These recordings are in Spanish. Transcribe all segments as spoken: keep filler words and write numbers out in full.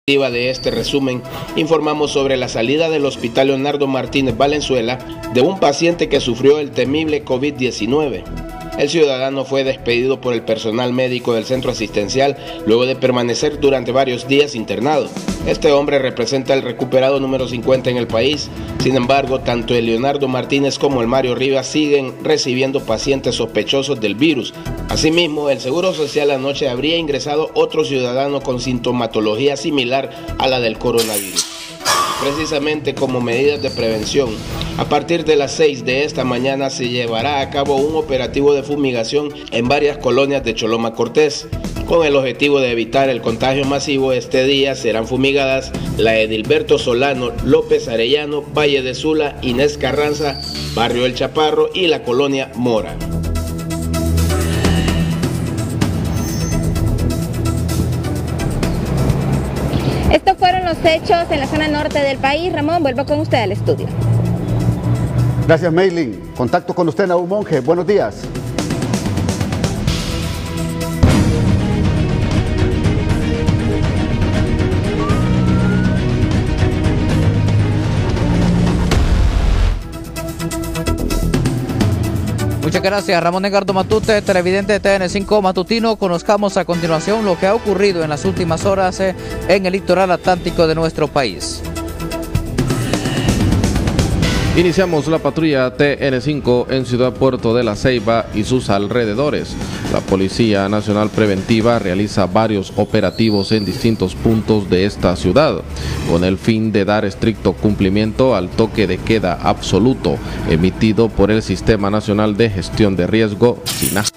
de este resumen, informamos sobre la salida del Hospital Leonardo Martínez Valenzuela de un paciente que sufrió el temible COVID diecinueve. El ciudadano fue despedido por el personal médico del centro asistencial luego de permanecer durante varios días internado. Este hombre representa el recuperado número cincuenta en el país. Sin embargo, tanto el Leonardo Martínez como el Mario Rivas siguen recibiendo pacientes sospechosos del virus. Asimismo, el Seguro Social anoche habría ingresado otro ciudadano con sintomatología similar a la del coronavirus. Precisamente como medidas de prevención, a partir de las seis de esta mañana se llevará a cabo un operativo de fumigación en varias colonias de Choloma Cortés. Con el objetivo de evitar el contagio masivo, este día serán fumigadas la Edilberto Solano, López Arellano, Valle de Sula, Inés Carranza, Barrio El Chaparro y la colonia Mora. Estos fueron los hechos en la zona norte del país. Ramón, vuelvo con usted al estudio. Gracias, Maylin. Contacto con usted, Nahum Monge. Buenos días. Muchas gracias, Ramón Edgardo Matute, televidente de T N cinco Matutino. Conozcamos a continuación lo que ha ocurrido en las últimas horas en el litoral atlántico de nuestro país. Iniciamos la patrulla T N cinco en Ciudad Puerto de la Ceiba y sus alrededores. La Policía Nacional Preventiva realiza varios operativos en distintos puntos de esta ciudad, con el fin de dar estricto cumplimiento al toque de queda absoluto emitido por el Sistema Nacional de Gestión de Riesgo, SINAGR.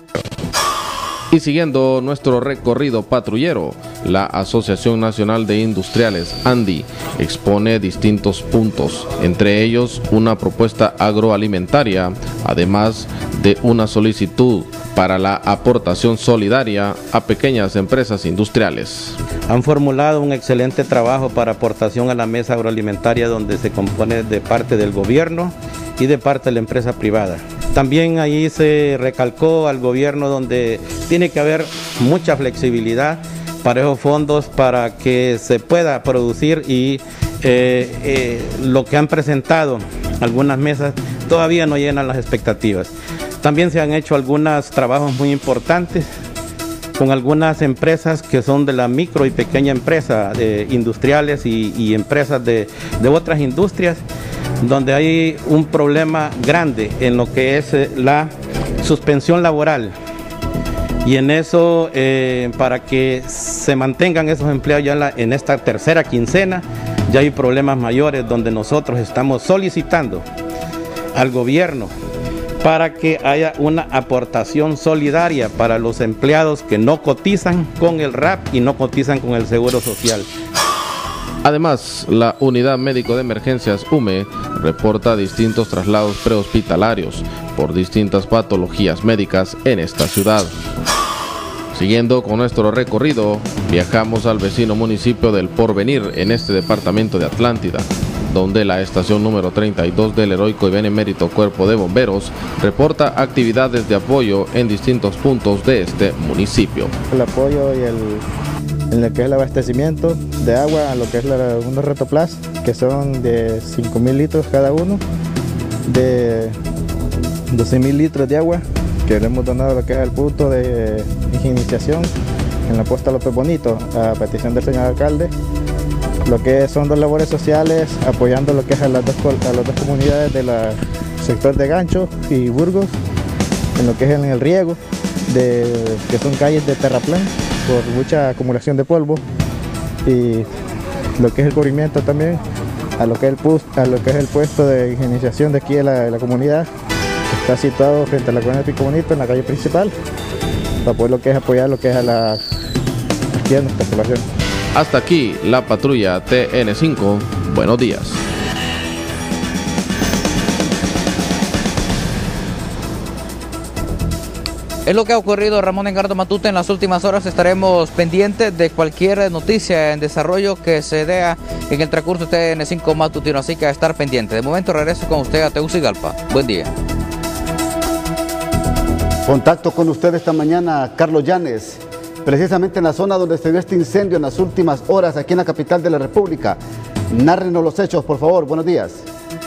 Y siguiendo nuestro recorrido patrullero, la Asociación Nacional de Industriales, ANDI, expone distintos puntos, entre ellos una propuesta agroalimentaria, además de una solicitud para la aportación solidaria a pequeñas empresas industriales. Han formulado un excelente trabajo para aportación a la mesa agroalimentaria, donde se compone de parte del gobierno y de parte de la empresa privada. También ahí se recalcó al gobierno donde tiene que haber mucha flexibilidad para esos fondos para que se pueda producir y eh, eh, lo que han presentado algunas mesas todavía no llenan las expectativas. También se han hecho algunos trabajos muy importantes con algunas empresas que son de la micro y pequeña empresa, de industriales y, y empresas de, de otras industrias, donde hay un problema grande en lo que es la suspensión laboral. Y en eso, eh, para que se mantengan esos empleados ya en, la, en esta tercera quincena, ya hay problemas mayores donde nosotros estamos solicitando al gobierno para que haya una aportación solidaria para los empleados que no cotizan con el R A P y no cotizan con el Seguro Social. Además, la Unidad Médico de Emergencias U M E reporta distintos traslados prehospitalarios por distintas patologías médicas en esta ciudad. Siguiendo con nuestro recorrido, viajamos al vecino municipio del Porvenir en este departamento de Atlántida, donde la estación número treinta y dos del heroico y benemérito Cuerpo de Bomberos reporta actividades de apoyo en distintos puntos de este municipio. El apoyo y el, en lo que es el abastecimiento de agua a lo que es la, unos Retoplas, que son de cinco mil litros cada uno, de doce mil litros de agua, que le hemos donado a lo que es el punto de higienización en la Posta López Bonito, a petición del señor alcalde. Lo que son dos labores sociales, apoyando lo que es a las dos, a las dos comunidades del sector de Gancho y Burgos, en lo que es en el riego, de, que son calles de terraplén por mucha acumulación de polvo, y lo que es el cubrimiento también a lo que es el, a lo que es el puesto de higienización de aquí de la, de la comunidad, que está situado frente a la colonia Pico Bonito, en la calle principal, para poder lo que es apoyar lo que es a la aquí a nuestra población. Hasta aquí la patrulla T N cinco. Buenos días. Es lo que ha ocurrido, Ramón Edgardo Matute. En las últimas horas estaremos pendientes de cualquier noticia en desarrollo que se dé en el transcurso de T N cinco Matutino, así que a estar pendiente. De momento regreso con usted a Tegucigalpa. Buen día. Contacto con usted esta mañana, Carlos Llanes. precisamente en la zona donde se dio este incendio en las últimas horas aquí en la capital de la República. Nárrenos los hechos, por favor. Buenos días.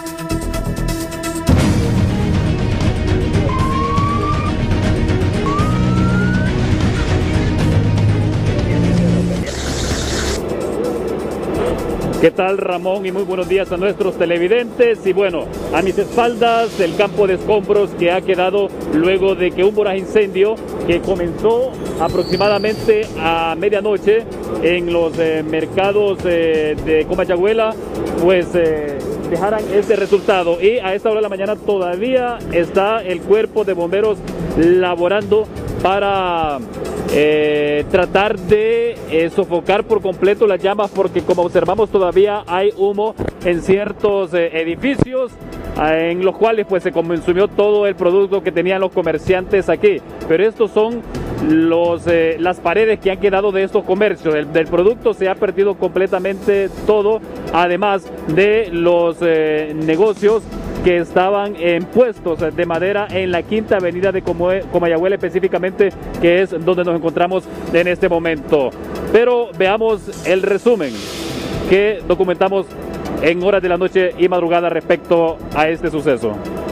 ¿Qué tal, Ramón? Y muy buenos días a nuestros televidentes. Y bueno, a mis espaldas el campo de escombros que ha quedado luego de que un voraz incendio que comenzó aproximadamente a medianoche en los eh, mercados eh, de Comayagüela, pues eh, dejaran este resultado. Y a esta hora de la mañana todavía está el cuerpo de bomberos laborando para eh, tratar de eh, sofocar por completo las llamas, porque como observamos todavía hay humo en ciertos eh, edificios eh, en los cuales pues se consumió todo el producto que tenían los comerciantes aquí. Pero estos son los, eh, las paredes que han quedado de estos comercios. El, del producto se ha perdido completamente todo, además de los eh, negocios que estaban en puestos de madera en la quinta avenida de Comayagüela específicamente, que es donde nos encontramos en este momento. Pero veamos el resumen que documentamos en horas de la noche y madrugada respecto a este suceso.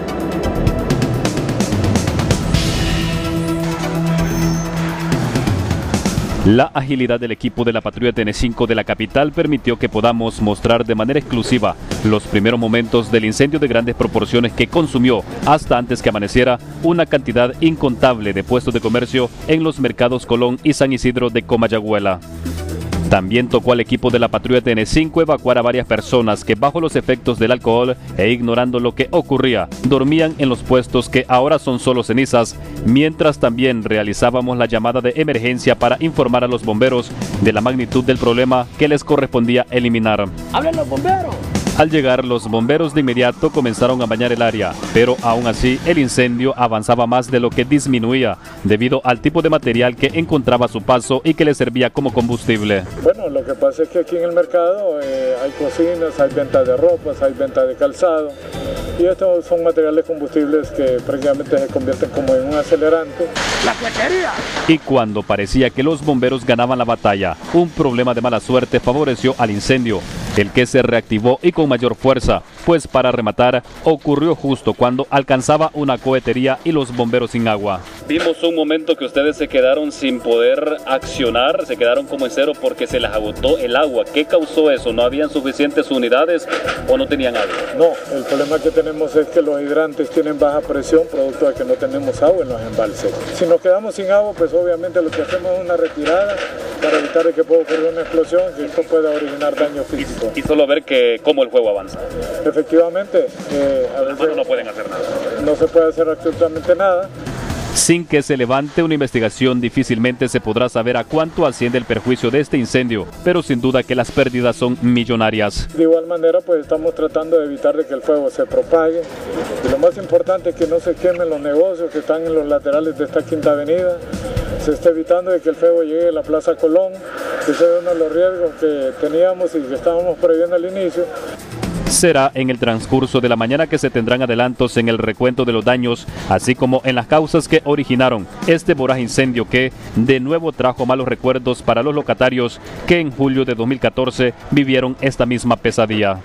La agilidad del equipo de la patrulla T N cinco de la capital permitió que podamos mostrar de manera exclusiva los primeros momentos del incendio de grandes proporciones que consumió hasta antes que amaneciera una cantidad incontable de puestos de comercio en los mercados Colón y San Isidro de Comayagüela. También tocó al equipo de la patrulla T N cinco evacuar a varias personas que bajo los efectos del alcohol e ignorando lo que ocurría, dormían en los puestos que ahora son solo cenizas, mientras también realizábamos la llamada de emergencia para informar a los bomberos de la magnitud del problema que les correspondía eliminar. ¡Hablen los bomberos! Al llegar, los bomberos de inmediato comenzaron a bañar el área, pero aún así el incendio avanzaba más de lo que disminuía, debido al tipo de material que encontraba a su paso y que le servía como combustible. Bueno, lo que pasa es que aquí en el mercado eh, hay cocinas, hay venta de ropas, hay venta de calzado, y estos son materiales combustibles que prácticamente se convierten como en un acelerante. ¡La flequería! Y cuando parecía que los bomberos ganaban la batalla, un problema de mala suerte favoreció al incendio, el que se reactivó y con mayor fuerza, pues para rematar ocurrió justo cuando alcanzaba una cohetería y los bomberos sin agua. Vimos un momento que ustedes se quedaron sin poder accionar, se quedaron como en cero porque se les agotó el agua. ¿Qué causó eso? ¿No habían suficientes unidades o no tenían agua? No, el problema que tenemos es que los hidrantes tienen baja presión producto de que no tenemos agua en los embalses. Si nos quedamos sin agua, pues obviamente lo que hacemos es una retirada para evitar que pueda ocurrir una explosión, que esto pueda originar daño físico. Y solo ver que cómo el fuego avanza. Efectivamente, eh, a las manos no pueden hacer nada. No se puede hacer absolutamente nada. Sin que se levante una investigación, difícilmente se podrá saber a cuánto asciende el perjuicio de este incendio, pero sin duda que las pérdidas son millonarias. De igual manera, pues estamos tratando de evitar de que el fuego se propague, y lo más importante es que no se quemen los negocios que están en los laterales de esta quinta avenida. Se está evitando de que el fuego llegue a la Plaza Colón, que ese es uno de los riesgos que teníamos y que estábamos previendo al inicio. Será en el transcurso de la mañana que se tendrán adelantos en el recuento de los daños, así como en las causas que originaron este voraz incendio que de nuevo trajo malos recuerdos para los locatarios que en julio de dos mil catorce vivieron esta misma pesadilla.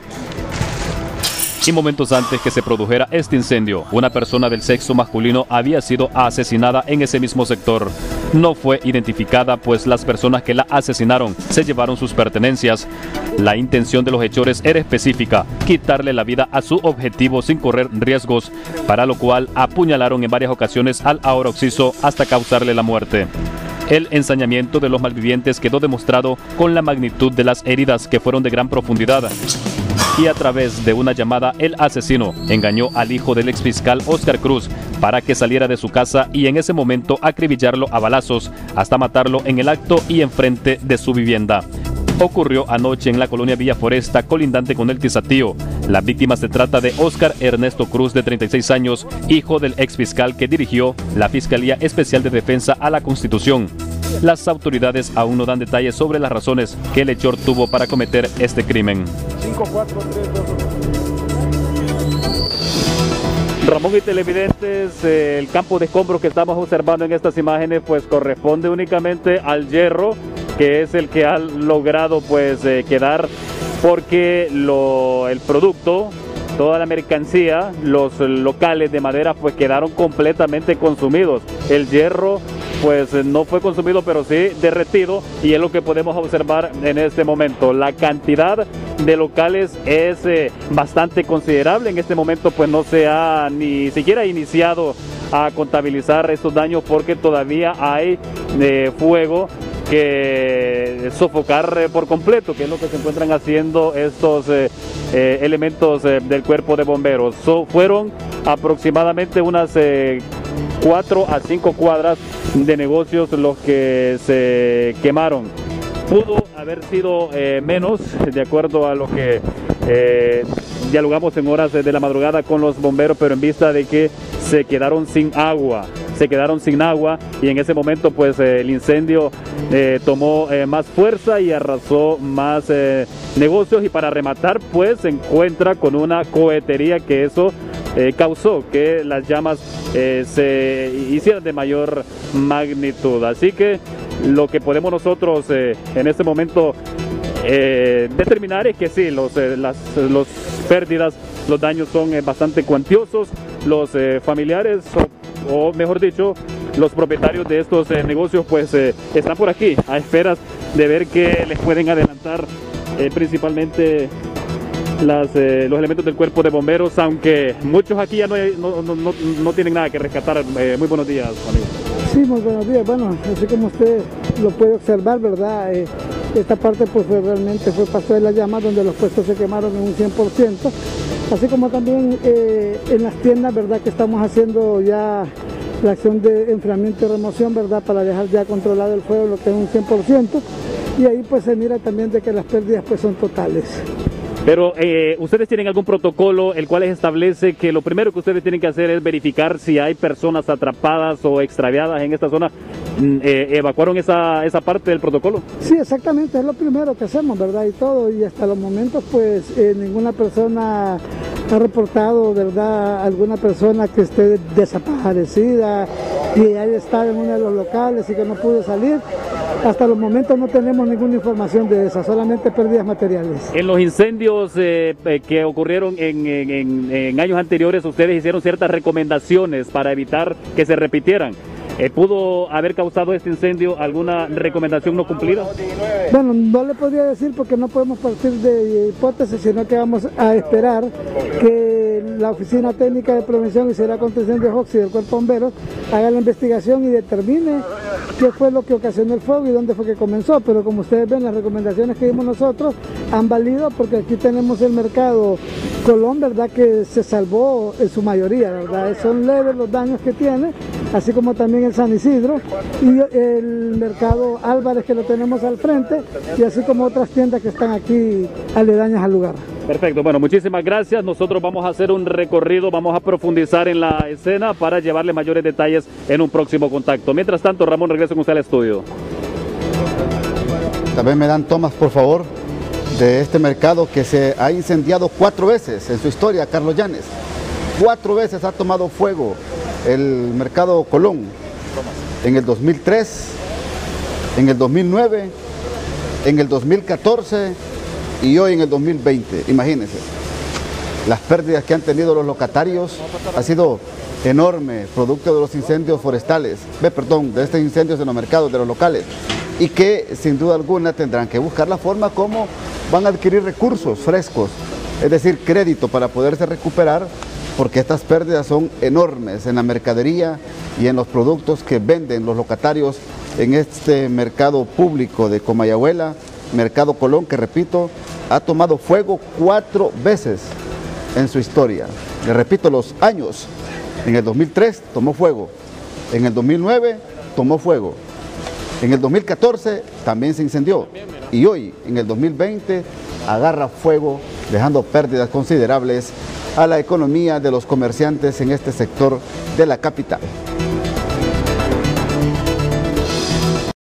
Y momentos antes que se produjera este incendio, una persona del sexo masculino había sido asesinada en ese mismo sector. No fue identificada, pues las personas que la asesinaron se llevaron sus pertenencias. La intención de los hechores era específica, quitarle la vida a su objetivo sin correr riesgos, para lo cual apuñalaron en varias ocasiones al ahora occiso hasta causarle la muerte. El ensañamiento de los malvivientes quedó demostrado con la magnitud de las heridas, que fueron de gran profundidad. Y a través de una llamada, el asesino engañó al hijo del exfiscal Óscar Cruz para que saliera de su casa y en ese momento acribillarlo a balazos hasta matarlo en el acto y enfrente de su vivienda. Ocurrió anoche en la colonia Villa Foresta, colindante con el Tizatío. La víctima se trata de Óscar Ernesto Cruz, de treinta y seis años, hijo del exfiscal que dirigió la Fiscalía Especial de Defensa a la Constitución. Las autoridades aún no dan detalles sobre las razones que el hechor tuvo para cometer este crimen. cinco, cuatro, tres, dos, Ramón y televidentes, eh, el campo de escombros que estamos observando en estas imágenes pues corresponde únicamente al hierro, que es el que ha logrado pues eh, quedar, porque lo, el producto, toda la mercancía, los locales de madera pues quedaron completamente consumidos. El hierro pues no fue consumido, pero sí derretido, y es lo que podemos observar en este momento. La cantidad de locales es eh, bastante considerable. En este momento pues no se ha ni siquiera iniciado a contabilizar estos daños, porque todavía hay eh, fuego que sofocar eh, por completo, que es lo que se encuentran haciendo estos eh, eh, elementos eh, del cuerpo de bomberos. So, fueron aproximadamente unas eh, cuatro a cinco cuadras de negocios los que se quemaron. Pudo haber sido eh, menos, de acuerdo a lo que eh, dialogamos en horas de la madrugada con los bomberos, pero en vista de que se quedaron sin agua, se quedaron sin agua y en ese momento pues eh, el incendio eh, tomó eh, más fuerza y arrasó más eh, negocios, y para rematar pues se encuentra con una cohetería que eso eh, causó que las llamas eh, se hicieran de mayor magnitud. Así que lo que podemos nosotros eh, en este momento eh, determinar es que sí, los, eh, las los pérdidas, los daños son eh, bastante cuantiosos. Los eh, familiares, o, o mejor dicho, los propietarios de estos eh, negocios pues eh, están por aquí a esperas de ver qué les pueden adelantar, eh, principalmente las, eh, los elementos del cuerpo de bomberos, aunque muchos aquí ya no, hay, no, no, no, no tienen nada que rescatar. Eh, muy buenos días, amigo. Sí, muy buenos días. Bueno, así como usted lo puede observar, ¿verdad? Eh, esta parte pues fue, realmente fue paso de la llama, donde los puestos se quemaron en un cien por ciento. Así como también eh, en las tiendas, ¿verdad?, que estamos haciendo ya la acción de enfriamiento y remoción, ¿verdad?, para dejar ya controlado el fuego, lo que es un cien por ciento, y ahí pues se mira también de que las pérdidas pues son totales. Pero eh, ustedes tienen algún protocolo el cual les establece que lo primero que ustedes tienen que hacer es verificar si hay personas atrapadas o extraviadas en esta zona. Eh, ¿Evacuaron esa, esa parte del protocolo? Sí, exactamente, es lo primero que hacemos, ¿verdad? Y todo, y hasta los momentos pues eh, ninguna persona ha reportado, ¿verdad?, alguna persona que esté desaparecida y haya estado en uno de los locales y que no pudo salir. Hasta los momentos no tenemos ninguna información de esa, solamente pérdidas materiales. En los incendios eh, que ocurrieron en, en, en años anteriores, ustedes hicieron ciertas recomendaciones para evitar que se repitieran. Eh, ¿Pudo haber causado este incendio alguna recomendación no cumplida? Bueno, no le podría decir porque no podemos partir de hipótesis, sino que vamos a esperar que la Oficina Técnica de Prevención y Seguridad contra Incendios O X I del Cuerpo de Bomberos haga la investigación y determine qué fue lo que ocasionó el fuego y dónde fue que comenzó. Pero como ustedes ven, las recomendaciones que dimos nosotros han valido, porque aquí tenemos el mercado Colón, ¿verdad?, que se salvó en su mayoría, ¿verdad? Son leves los daños que tiene, así como también el San Isidro y el mercado Álvarez, que lo tenemos al frente, y así como otras tiendas que están aquí aledañas al lugar. Perfecto, bueno, muchísimas gracias. Nosotros vamos a hacer un recorrido, vamos a profundizar en la escena para llevarle mayores detalles en un próximo contacto. Mientras tanto, Ramón, regreso con usted al estudio. También me dan tomas, por favor, de este mercado que se ha incendiado cuatro veces en su historia, Carlos Llanes. Cuatro veces ha tomado fuego el mercado Colón. En el dos mil tres, en el dos mil nueve, en el dos mil catorce y hoy en el dos mil veinte. Imagínense, las pérdidas que han tenido los locatarios ha sido enorme, producto de los incendios forestales, ve, perdón, de estos incendios en los mercados, de los locales, y que sin duda alguna tendrán que buscar la forma como van a adquirir recursos frescos, es decir, crédito para poderse recuperar, porque estas pérdidas son enormes en la mercadería y en los productos que venden los locatarios en este mercado público de Comayagüela, Mercado Colón, que repito, ha tomado fuego cuatro veces en su historia. Le repito los años: en el dos mil tres tomó fuego, en el dos mil nueve tomó fuego, en el dos mil catorce también se incendió, y hoy, en el dos mil veinte, agarra fuego, dejando pérdidas considerables a la economía de los comerciantes en este sector de la capital.